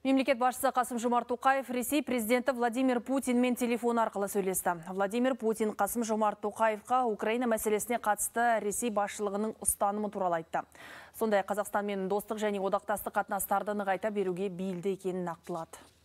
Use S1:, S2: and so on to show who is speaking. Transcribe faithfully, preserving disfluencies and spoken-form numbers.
S1: Мемлекет басшысы Қасым-Жомарт Тоқаев Ресей президенті Владимир Путинмен телефон арқылы сөйлесті. Владимир Путин Қасым-Жомарт Тоқаевқа Украина мәселесіне қатысты Ресей басшылығының ұстанымы туралы айтты. Сондай Қазақстанмен достық және одақтастық қатынастарды нығайта беруге бейілді екенін нақтылады.